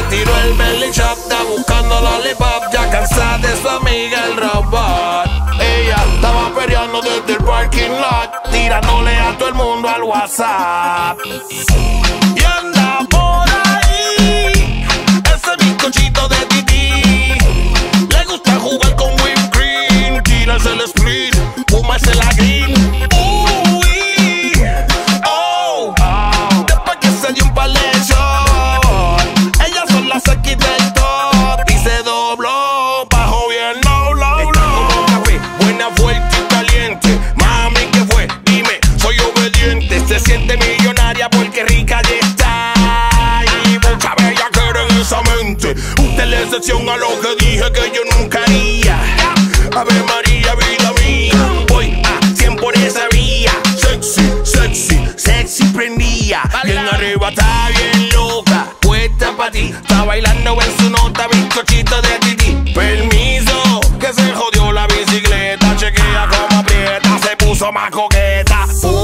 tiró el belly shop, está buscando lollipop, ya cansada de su amiga el robot. Ella estaba peleando desde el parking lot, tirándole a todo el mundo al WhatsApp. Y anda por ahí ese bizcochito de Titi. Le gusta jugar con whipped cream, tirarse el split, fumarse la green. Uy, oh, después que se dio un par de shots, ella sola se quita el top y se dobló, bajó bien low, low, low. Como café, buena, fuerte y caliente. Mami, ¿qué fue? Dime, soy obediente. Se siente millonaria porque rica ya está y mucha bella quiere en esa mente. Usted le excepción a lo que dije que yo nunca haría. Ave María, vida mía, voy a 100 por esa vía. Sexy, sexy, sexy prendía. Bien arriba está bien loca, puesta pa' ti. Está bailando en su nota, bizcochito de Titi. Permiso, que se jodió la bicicleta. Chequea como aprieta, se puso más coqueta.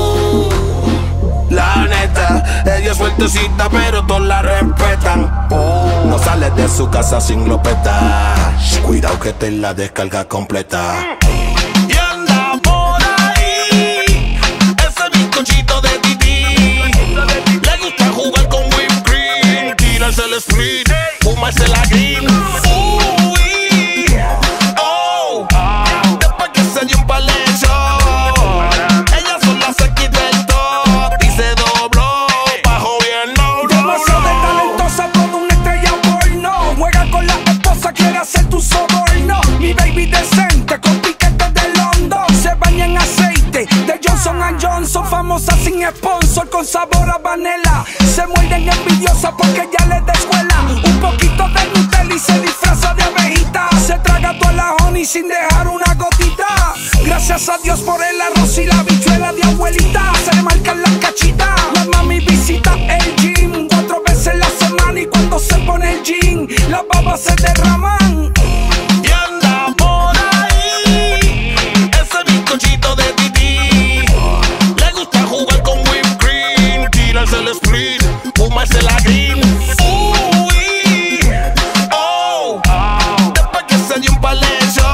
La neta, ella es sueltecita pero todos la respetan. No sale de su casa sin glopeta. Cuidado que te la descarga completa. Y anda por ahí ese bizcochito de Titi. Le gusta jugar con whipped cream, tirarse el split, fumarse la green. Uy, oh, después que se dio un par de shots, ella sola se quita el top y se dobló, bajó bien low. Demasiado talentosa, toda una estrella porno. Juega con la esposa, quiere hacer tu soborno. Mi baby decente, con piquetes de London. Se baña en aceite de Johnson & Johnson. Famosa sin sponsor, con sabor a panela. Se muerden envidiosas porque ya les da escuela. Un poquito de Nutella y se disfraza de abejita. Se traga toda la honey sin dejar una gotita. Gracias a Dios por el arroz y la bichuela de abuelita. Se le marcan las cachitas. La mami visita el gym 4 veces la semana. Y cuando se pone el jean, las babas se derraman. Y anda por ahí ese bizcochito de Titi. Le gusta jugar con whipped cream, tirarse el split, fumarse la green. Uy, oh, después que se dio un par de shots,